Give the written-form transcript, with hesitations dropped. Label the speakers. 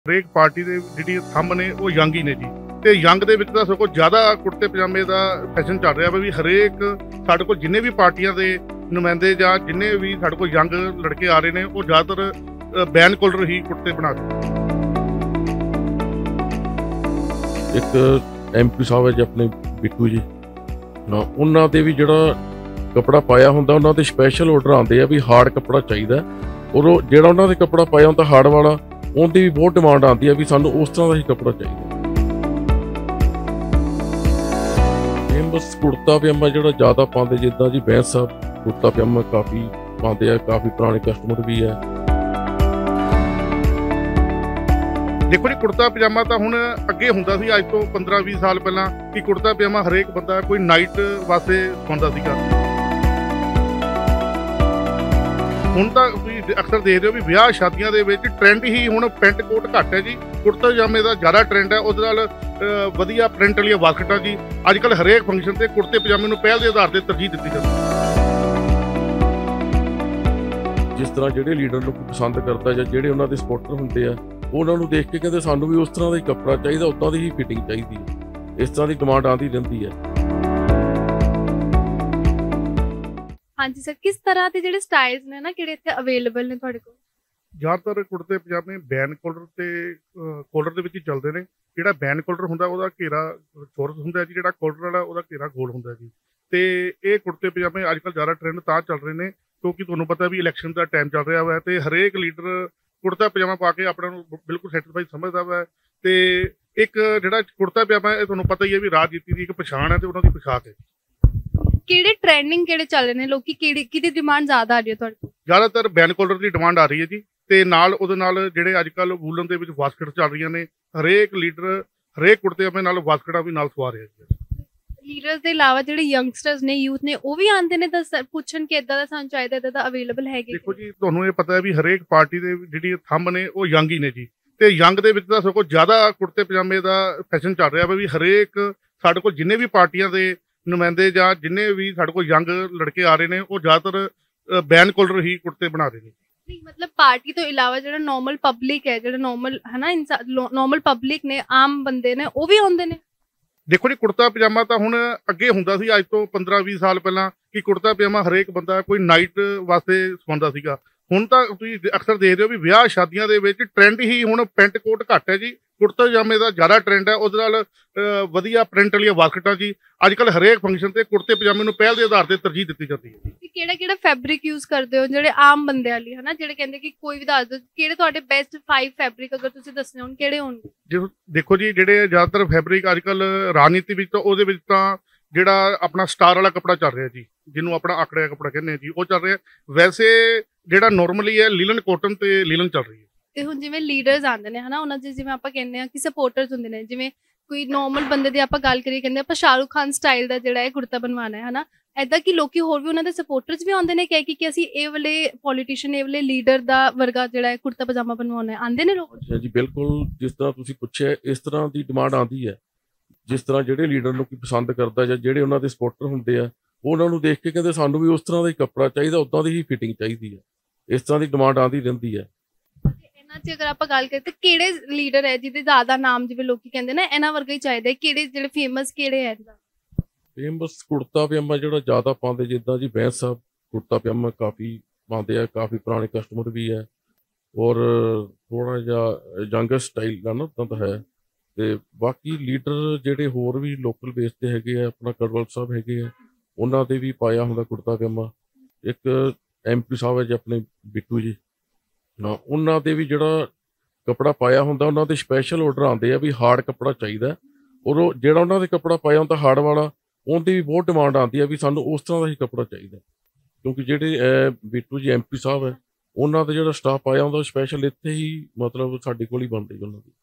Speaker 1: ਹਰੇਕ ਪਾਰਟੀ ਦੇ ਜਿਹੜੀ ਥੰਮ ਨੇ ਉਹ ਯੰਗ ਹੀ ਨੇ ਜੀ। ਤੇ ਯੰਗ ਦੇ ਵਿੱਚ ਤਾਂ ਸਗੋਂ ਜ਼ਿਆਦਾ ਕੁੜਤੇ ਪਜਾਮੇ ਦਾ ਫੈਸ਼ਨ ਚੱਲ ਰਿਹਾ ਵੀ ਹਰੇਕ ਸਾਡੇ ਕੋਲ ਜਿੰਨੇ ਵੀ ਪਾਰਟੀਆਂ ਦੇ ਨੁਮਾਇੰਦੇ ਜਾਂ ਜਿੰਨੇ ਵੀ ਸਾਡੇ ਕੋਲ ਯੰਗ ਲੜਕੇ ਆ ਰਹੇ ਨੇ ਉਹ ਜ਼ਿਆਦਾਤਰ ਬੈਨ ਕੋਲਰ ਹੀ ਕੁੜਤੇ ਬਣਾ ਰਹੇ।
Speaker 2: ਇੱਕ ਐਮਪੀ ਸਾਹਿਬ ਹੈ ਜੀ ਆਪਣੇ ਬਿੱਟੂ ਜੀ ਨਾ, ਉਹਨਾਂ ਦੇ ਵੀ ਜਿਹੜਾ ਕੱਪੜਾ ਪਾਇਆ ਹੁੰਦਾ ਉਹਨਾਂ ਦੇ ਸਪੈਸ਼ਲ ਆਰਡਰ ਆਉਂਦੇ ਆ ਵੀ ਹਾਰਡ ਕੱਪੜਾ ਚਾਹੀਦਾ, ਔਰ ਉਹ ਜਿਹੜਾ ਉਹਨਾਂ ਦੇ ਕੱਪੜਾ ਪਾਇਆ ਹੁੰਦਾ ਹਾਰਡ ਵਾਲਾ ਉਹਦੀ ਵੀ ਬਹੁਤ ਡਿਮਾਂਡ ਆਉਂਦੀ ਆ ਵੀ ਸਾਨੂੰ ਉਸ ਤਰ੍ਹਾਂ ਦਾ ਹੀ ਕੱਪੜਾ ਚਾਹੀਦਾ। ਬਸ ਕੁੜਤਾ ਪਜਾਮਾ ਜਿਹੜਾ ਜ਼ਿਆਦਾ ਪਾਉਂਦੇ, ਜਿੱਦਾਂ ਜੀ ਬੈਂਸ ਸਾਹਿਬ ਕੁੜਤਾ ਪਜਾਮਾ ਕਾਫੀ ਪਾਉਂਦੇ ਆ, ਕਾਫੀ ਪੁਰਾਣੇ ਕਸਟਮਰ ਵੀ ਆ।
Speaker 1: ਦੇਖੋ ਜੀ, ਕੁੜਤਾ ਪਜਾਮਾ ਤਾਂ ਹੁਣ ਅੱਗੇ ਹੁੰਦਾ ਸੀ, ਅੱਜ ਤੋਂ 15-20 ਸਾਲ ਪਹਿਲਾਂ ਕਿ ਕੁੜਤਾ ਪਜਾਮਾ ਹਰੇਕ ਬੰਦਾ ਕੋਈ ਨਾਈਟ ਵਾਸਤੇ ਪਾਉਂਦਾ ਸੀਗਾ। ਹੁਣ ਤਾਂ ਤੁਸੀਂ ਅਕਸਰ ਦੇਖਦੇ ਹੋ ਵੀ ਵਿਆਹ ਸ਼ਾਦੀਆਂ ਦੇ ਵਿੱਚ ਟ੍ਰੈਂਡ ਹੀ ਹੁਣ ਪੈਂਟ ਕੋਟ ਘੱਟ ਹੈ ਜੀ, ਕੁੜਤਾ ਪਜਾਮੇ ਦਾ ਜ਼ਿਆਦਾ ਟ੍ਰੈਂਡ ਹੈ। ਉਹਦੇ ਨਾਲ ਵਧੀਆ ਪ੍ਰਿੰਟ ਵਾਲੀਆਂ ਵਾਸਕਟਾਂ ਜੀ ਅੱਜ ਕੱਲ੍ਹ ਹਰੇਕ ਫੰਕਸ਼ਨ ਤੇ ਕੁੜਤੇ ਪਜਾਮੇ ਨੂੰ ਪਹਿਲ ਦੇ ਆਧਾਰ ਤੇ ਤਰਜੀਹ ਦਿੱਤੀ ਜਾਂਦੀ ਹੈ।
Speaker 2: ਜਿਸ ਤਰ੍ਹਾਂ ਜਿਹੜੇ ਲੀਡਰ ਨੂੰ ਪਸੰਦ ਕਰਦਾ ਜਾਂ ਜਿਹੜੇ ਉਹਨਾਂ ਦੇ ਸਪੋਰਟਰ ਹੁੰਦੇ ਆ, ਉਹਨਾਂ ਨੂੰ ਦੇਖ ਕੇ ਕਹਿੰਦੇ ਸਾਨੂੰ ਵੀ ਉਸ ਤਰ੍ਹਾਂ ਦਾ ਹੀ ਕੱਪੜਾ ਚਾਹੀਦਾ, ਉੱਦਾਂ ਦੀ ਹੀ ਫਿਟਿੰਗ ਚਾਹੀਦੀ ਹੈ। ਇਸ ਤਰ੍ਹਾਂ ਦੀ ਡਿਮਾਂਡ ਆਉਂਦੀ ਰਹਿੰਦੀ ਹੈ।
Speaker 3: ਹਾਂਜੀ ਸਰ, ਕਿਸ ਤਰ੍ਹਾਂ ਦੇ ਜਿਹੜੇ ਸਟਾਈਲਸ ਨੇ ਨਾ ਕਿਹੜੇ ਇੱਥੇ ਅਵੇਲੇਬਲ ਨੇ ਤੁਹਾਡੇ ਕੋਲ?
Speaker 1: ਜ਼ਿਆਦਾਤਰ ਕੁੜਤੇ ਪਜਾਮੇ ਬੈਨ ਕੋਲਰ ਤੇ ਕੋਲਰ ਦੇ ਵਿੱਚ ਹੀ ਚੱਲਦੇ ਨੇ। ਜਿਹੜਾ ਬੈਨ ਕੋਲਰ ਹੁੰਦਾ ਉਹਦਾ ਘੇਰਾ ਚੌਰਸ ਹੁੰਦਾ ਜੀ, ਜਿਹੜਾ ਕੋਲਰ ਵਾਲਾ ਉਹਦਾ ਘੇਰਾ ਗੋਲ ਹੁੰਦਾ ਜੀ। ਤੇ ਇਹ ਕੁੜਤੇ ਪਜਾਮੇ ਅੱਜ ਕੱਲ੍ਹ ਜ਼ਿਆਦਾ ਟ੍ਰੈਂਡ ਤਾਂ ਚੱਲ ਰਹੇ ਨੇ ਕਿਉਂਕਿ ਤੁਹਾਨੂੰ ਪਤਾ ਵੀ ਇਲੈਕਸ਼ਨ ਦਾ ਟਾਈਮ ਚੱਲ ਰਿਹਾ ਵਾ ਤੇ ਹਰੇਕ ਲੀਡਰ ਕੁੜਤਾ ਪਜਾਮਾ ਪਾ ਕੇ ਆਪਣੇ ਨੂੰ ਬਿਲਕੁਲ ਸੈਟੀਸਫਾਈ ਸਮਝਦਾ ਵਾ। ਤੇ ਇੱਕ ਜਿਹੜਾ ਕੁੜਤਾ ਪਜਾਮਾ ਇਹ ਤੁਹਾਨੂੰ ਪਤਾ ਹੀ ਹੈ ਵੀ ਰਾਜਨੀਤੀ ਦੀ ਇੱਕ ਪਛਾਣ ਹੈ ਤੇ ਉਹਨਾਂ ਦੀ ਪੋਸ਼ਾਕ ਹੈ।
Speaker 3: ਕਿਹੜੇ ਟ੍ਰੈਂਡਿੰਗ ਕਿਹੜੇ ਚੱਲ ਰਹੇ ਨੇ, ਲੋਕੀ ਕਿਹਦੀ ਡਿਮਾਂਡ ਜ਼ਿਆਦਾ ਆ ਰਹੀ ਹੈ ਤੁਹਾਡੇ ਕੋਲ?
Speaker 1: ਜ਼ਿਆਦਾਤਰ ਬੈਨ ਕੋਲਰ ਦੀ ਡਿਮਾਂਡ ਆ ਰਹੀ ਹੈ ਜੀ, ਤੇ ਨਾਲ ਉਹਦੇ ਨਾਲ ਜਿਹੜੇ ਅੱਜ ਕੱਲ੍ਹ ਵੂਲਨ ਦੇ ਵਿੱਚ ਵਾਸਕਟ ਚੱਲ ਰਹੀਆਂ ਨੇ। ਹਰੇਕ ਲੀਡਰ ਹਰੇਕ ਕੁੜਤੇ ਪਜਾਮੇ ਨਾਲ ਵਾਸਕਟਾਂ ਵੀ ਨਾਲ ਸਵਾ ਰਿਹਾ ਜੀ।
Speaker 3: ਲੀਡਰਸ ਦੇ ਇਲਾਵਾ ਜਿਹੜੇ ਯੰਗਸਟਰਸ ਨੇ, ਯੂਥ ਨੇ, ਉਹ ਵੀ ਆਉਂਦੇ ਨੇ ਪੁੱਛਣ ਕਿ ਇਦਾਂ ਦਾ ਸਾਨੂੰ ਚਾਹੀਦਾ, ਇਦਾਂ ਦਾ ਅਵੇਲੇਬਲ ਹੈਗੇ?
Speaker 1: ਦੇਖੋ ਜੀ, ਤੁਹਾਨੂੰ ਇਹ ਪਤਾ ਹੈ ਵੀ ਹਰੇਕ ਪਾਰਟੀ ਦੇ ਜਿਹੜੀ ਥੰਮ ਨੇ ਉਹ ਯੰਗ ਹੀ ਨੇ ਜੀ। ਤੇ ਯੰਗ ਦੇ ਵਿੱਚ ਤਾਂ ਸਗੋਂ ਜ਼ਿਆਦਾ ਕੁੜਤੇ ਪਜਾਮੇ ਦਾ ਫੈਸ਼ਨ ਚੱਲ ਰਿਹਾ ਵੀ ਹਰੇਕ ਸਾਡੇ ਕੋਲ ਜਿੰਨੇ ਵੀ ਪਾਰਟੀਆਂ ਦੇ ਨੁਮਾਇੰਦੇ ਜਾਂ ਜਿੰਨੇ ਵੀ ਸਾਡੇ ਕੋਲ ਯੰਗ ਲੜਕੇ ਆ ਰਹੇ ਨੇ ਉਹ ਜ਼ਿਆਦਾਤਰ ਬੈਨ ਕੋਲਰ ਹੀ ਕੁੜਤੇ ਬਣਾ ਰਹੇ ਨੇ।
Speaker 3: ਮਤਲਬ ਪਾਰਟੀ ਤੋਂ ਇਲਾਵਾ ਜਿਹੜਾ ਨਾਰਮਲ ਪਬਲਿਕ ਹੈ, ਜਿਹੜਾ ਨਾਰਮਲ ਹੈ ਨਾ ਨਾਰਮਲ ਪਬਲਿਕ ਨੇ, ਆਮ ਬੰਦੇ ਨੇ, ਉਹ ਵੀ ਆਉਂਦੇ ਨੇ?
Speaker 1: ਦੇਖੋ ਜੀ, ਕੁੜਤਾ ਪਜਾਮਾ ਤਾਂ ਹੁਣ ਅੱਗੇ ਹੁੰਦਾ ਸੀ, ਅੱਜ ਤੋਂ 15-20 ਸਾਲ ਪਹਿਲਾਂ ਕਿ ਕੁੜਤਾ ਪਜਾਮਾ ਹਰੇਕ ਬੰਦਾ ਕੋਈ ਨਾਈਟ ਵਾਸਤੇ ਸਵਾਉਂਦਾ ਸੀਗਾ। ਹੁਣ ਤਾਂ ਤੁਸੀਂ ਅਕਸਰ ਦੇਖਦੇ ਹੋ ਵੀ ਵਿਆਹ ਸ਼ਾਦੀਆਂ ਦੇ ਵਿੱਚ ਟ੍ਰੈਂਡ ਹੀ ਹੁਣ ਪੈਂਟ ਕੋਟ ਘੱਟ ਹੈ ਜੀ, ਕੁੜਤਾ ਪਜਾਮੇ ਦਾ ਜ਼ਿਆਦਾ ਟ੍ਰੈਂਡ ਹੈ। ਉਹਦੇ ਨਾਲ ਵਧੀਆ ਪ੍ਰਿੰਟ ਵਾਲੀਆਂ ਵਾਸਕਟਾਂ ਜੀ ਅੱਜ ਕੱਲ੍ਹ ਹਰੇਕ ਫੰਕਸ਼ਨ ਤੇ ਕੁੜਤੇ ਪਜਾਮੇ ਨੂੰ ਪਹਿਲ ਦੇ ਆਧਾਰ ਤੇ ਤਰਜੀਹ ਦਿੱਤੀ ਜਾਂਦੀ ਹੈ।
Speaker 3: ਕਿਹੜਾ ਫੈਬਰਿਕ ਯੂਜ਼ ਕਰਦੇ ਹੋ ਜਿਹੜੇ ਆਮ ਬੰਦਿਆਂ ਲਈ, ਹਨਾ, ਜਿਹੜੇ ਕਹਿੰਦੇ ਕਿ ਕੋਈ ਵੀ ਦੱਸ ਦਿਓ ਕਿਹੜੇ ਤੁਹਾਡੇ ਬੈਸਟ 5 ਫੈਬਰਿਕ ਅਗਰ ਤੁਸੀਂ ਦੱਸਣੇ ਹੋਣ ਕਿਹੜੇ ਹੋਣਗੇ?
Speaker 1: ਦੇਖੋ ਜੀ, ਜਿਹੜੇ ਜ਼ਿਆਦਾਤਰ ਫੈਬਰਿਕ ਅੱਜ ਕੱਲ੍ਹ ਰਾਜਨੀਤੀ ਵਿੱਚ ਤਾਂ ਉਹਦੇ ਵਿੱਚ ਤਾਂ ਜਿਹੜਾ ਆਪਣਾ ਸਟਾਰ ਵਾਲਾ ਕੱਪੜਾ ਚੱਲ ਰਿਹਾ ਜੀ, ਜਿਹਨੂੰ ਆਪਣਾ ਆਕੜਿਆ ਕੱਪੜਾ ਕਹਿੰਦੇ ਆ ਜੀ, ਉਹ ਚੱਲ ਰਿਹਾ। ਵੈਸੇ ਜਿਹੜਾ ਨੋਰਮਲੀ ਹੈ ਲੀਲਨ ਕੋਟਨ ਤੇ ਲੀਲਨ ਚੱਲ ਰਹੀ ਹੈ। ਤੇ
Speaker 3: ਹੁਣ ਜਿਵੇਂ ਲੀਡਰਸ ਆਉਂਦੇ ਨੇ ਹਨਾ, ਉਹਨਾਂ ਦੇ ਜਿਵੇਂ ਆਪਾਂ ਕਹਿੰਦੇ ਆ ਕਿ ਸਪੋਰਟਰਸ ਹੁੰਦੇ ਨੇ, ਜਿਵੇਂ ਕੋਈ ਨਾਰਮਲ ਬੰਦੇ ਦੀ ਆਪਾਂ ਗੱਲ ਕਰੀਏ, ਕਹਿੰਦੇ ਆਪਾਂ ਸ਼ਾਹਰੁਖ ਖਾਨ ਸਟਾਈਲ ਦਾ ਜਿਹੜਾ ਇਹ ਕੁੜਤਾ ਬਣਵਾਉਣਾ ਹੈ ਹਨਾ, ਏਦਾਂ ਕਿ ਲੋਕੀ ਹੋਰ ਵੀ ਉਹਨਾਂ ਦੇ ਸਪੋਰਟਰਸ ਵੀ ਆਉਂਦੇ ਨੇ ਕਹਿ ਕਿ ਅਸੀਂ ਇਹ ਵਾਲੇ ਪੋਲੀਟੀਸ਼ੀਅਨ, ਇਹ ਵਾਲੇ ਲੀਡਰ ਦਾ ਵਰਗਾ ਜਿਹੜਾ ਹੈ ਕੁੜਤਾ ਪਜਾਮਾ ਬਣਵਾਉਣਾ ਹੈ, ਆਉਂਦੇ ਨੇ ਲੋਕ?
Speaker 2: ਜੀ ਬਿਲਕੁਲ, ਜਿਸ ਤਰ੍ਹਾਂ ਤੁਸੀਂ ਪੁੱਛਿਆ ਇਸ ਤਰ੍ਹਾਂ ਦੀ ਡਿਮਾਂਡ ਆਉਂਦੀ ਹੈ। ਜਿਸ ਤਰ੍ਹਾਂ ਜਿਹੜੇ ਲੀਡਰ ਨੂੰ ਪਸੰਦ ਕਰਦਾ ਜਾਂ ਜਿਹੜੇ ਉਹਨਾਂ ਦੇ ਸਪੋਰਟਰ ਹੁੰਦੇ ਆ, ਉਹਨਾਂ ਨੂੰ ਦੇਖ ਕੇ ਕਹਿੰਦੇ ਸਾਨੂੰ ਵੀ ਉਸ ਤਰ੍ਹਾਂ ਦਾ ਹੀ ਕੱਪੜਾ ਚਾਹੀਦਾ, ਉੱਦਾਂ ਦੀ ਹੀ ਫਿਟਿੰਗ ਚਾਹੀਦੀ ਹੈ। ਇਸ ਤਰ੍ਹਾਂ ਦੀ ਡਿਮਾਂਡ ਆਉਂਦੀ ਰਹਿੰਦੀ ਹੈ।
Speaker 3: ਇਹਨਾਂ 'ਚ ਅਗਰ ਆਪਾਂ ਗੱਲ ਕਰੀਏ ਤਾਂ ਕਿਹੜੇ ਲੀਡਰ ਹੈ ਜਿਹਦੇ ਜ਼ਿਆਦਾ ਨਾਮ, ਜਿਵੇਂ ਲੋਕੀ ਕਹਿੰਦੇ ਨੇ ਇਹਨਾਂ ਵਰਗਾ ਹੀ ਚਾਹੀਦਾ, ਕਿਹੜੇ ਜਿਹੜੇ ਫੇਮਸ ਕਿਹੜੇ ਹੈ?
Speaker 2: ਫੇਮਸ ਕੁੜਤਾ ਪਜਾਮਾ ਜਿਹੜਾ ਜ਼ਿਆਦਾ ਪਾਉਂਦੇ, ਜਿੱਦਾਂ ਜੀ ਬੈਂਸ ਸਾਹਿਬ ਕੁੜਤਾ ਪਜਾਮਾ ਕਾਫੀ ਪਾਉਂਦੇ ਆ, ਕਾਫੀ ਪੁਰਾਣੇ ਕਸਟਮਰ ਵੀ ਹੈ, ਔਰ ਥੋੜਾ ਜਿਹਾ ਯੰਗਰ ਸਟਾਈਲ ਦਾ ਨਾ ਉੱਦਾਂ ਤਾਂ ਹੈ। ਤੇ ਬਾਕੀ ਲੀਡਰ ਜਿਹੜੇ ਹੋਰ ਵੀ ਲੋਕਲ ਬੇਸ ਤੇ ਹੈਗੇ ਆ, ਆਪਣਾ ਕੜਵਲ ਸਾਹਿਬ ਹੈਗੇ ਆ, ਉਹਨਾਂ ਦੇ ਵੀ ਪਾਇਆ ਹੁੰਦਾ ਕੁੜਤਾ ਪਜਾਮਾ। ਇੱਕ ਐਮਪੀ ਸਾਹਿਬ ਹੈ ਜੀ ਆਪਣੇ ਬਿੱਟੂ ਜੀ ਨਾ, ਉਹਨਾਂ ਦੇ ਵੀ ਜਿਹੜਾ ਕੱਪੜਾ ਪਾਇਆ ਹੁੰਦਾ ਉਹਨਾਂ ਦੇ ਸਪੈਸ਼ਲ ਆਰਡਰ ਆਉਂਦੇ ਆ ਵੀ ਹਾਰਡ ਕੱਪੜਾ ਚਾਹੀਦਾ, ਔਰ ਉਹ ਜਿਹੜਾ ਉਹਨਾਂ ਦੇ ਕੱਪੜਾ ਪਾਇਆ ਹੁੰਦਾ ਹਾਰਡ ਵਾਲਾ ਉਹਦੀ ਵੀ ਬਹੁਤ ਡਿਮਾਂਡ ਆਉਂਦੀ ਆ ਵੀ ਸਾਨੂੰ ਉਸ ਤਰ੍ਹਾਂ ਦਾ ਹੀ ਕੱਪੜਾ ਚਾਹੀਦਾ। ਕਿਉਂਕਿ ਜਿਹੜੇ ਬਿੱਟੂ ਜੀ ਐਮਪੀ ਸਾਹਿਬ ਹੈ, ਉਹਨਾਂ ਦਾ ਜਿਹੜਾ ਸਟਾਫ ਪਾਇਆ ਹੁੰਦਾ ਸਪੈਸ਼ਲ ਇੱਥੇ ਹੀ ਮਤਲਬ ਸਾਡੇ ਕੋਲ ਹੀ ਬਣਦੇ ਉਹਨਾਂ ਦੀ।